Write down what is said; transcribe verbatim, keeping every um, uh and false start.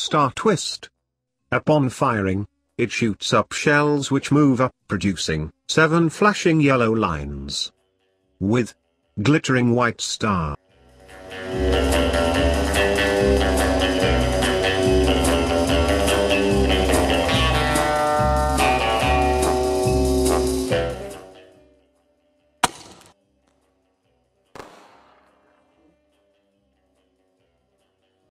star twist. Upon firing, it shoots up shells which move up, producing seven flashing yellow lines with glittering white star.